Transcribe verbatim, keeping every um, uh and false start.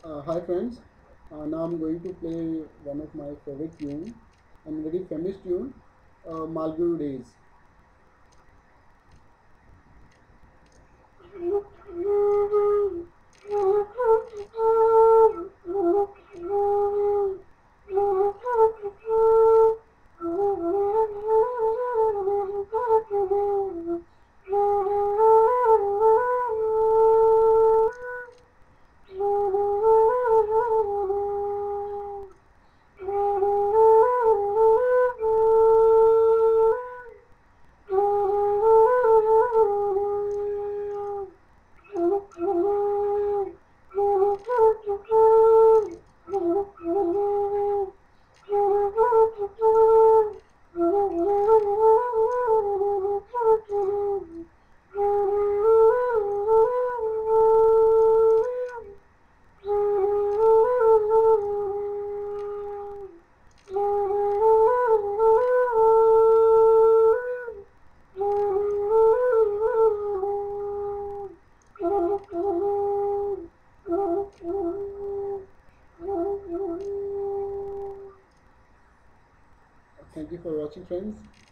Uh, hi friends, uh, now I'm going to play one of my favorite tune and very famous tune, uh, Malguru Days. Thank you for watching, friends.